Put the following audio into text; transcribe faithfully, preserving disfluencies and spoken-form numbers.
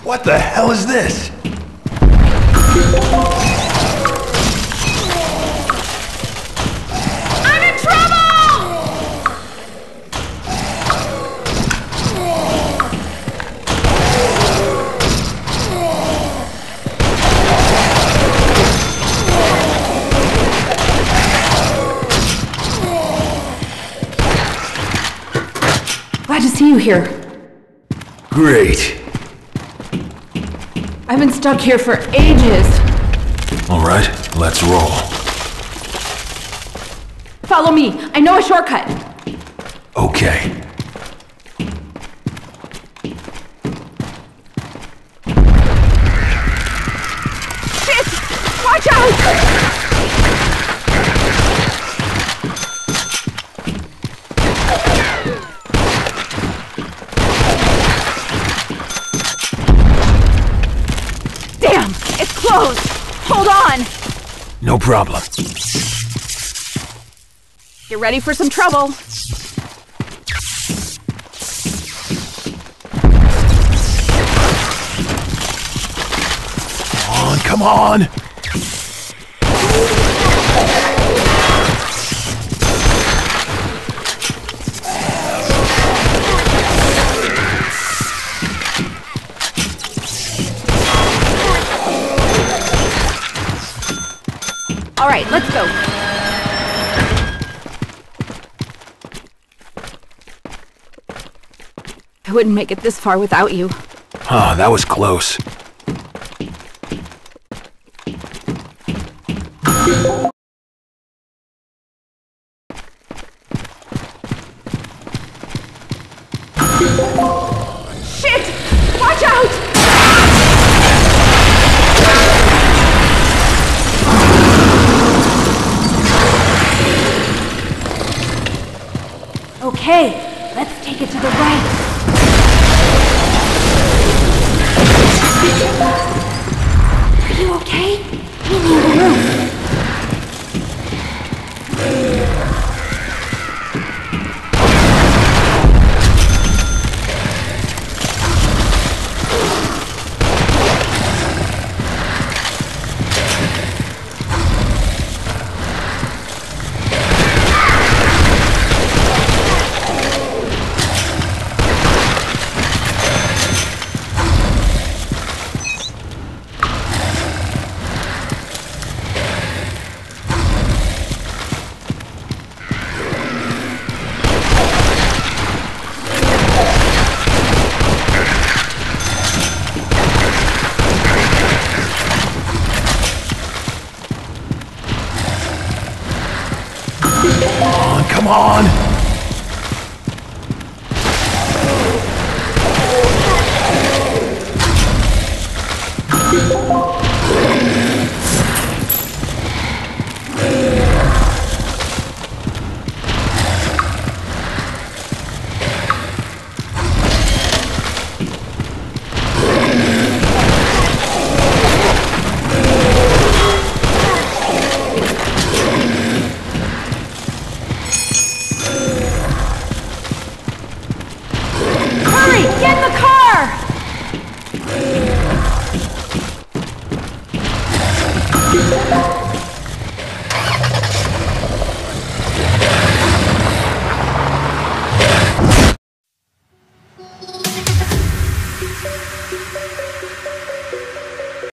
What the hell is this? I'm in trouble! Glad to see you here. Great. I've been stuck here for ages. All right, let's roll. Follow me. I know a shortcut. Okay. Shit! Watch out! Damn! It's closed! Hold on! No problem. Get ready for some trouble. Come on, come on! All right, let's go. I wouldn't make it this far without you. Oh, that was close. Shit! Watch out! Okay, let's take it to the right. Are you okay? We need the roof. Come on! Get in the car! You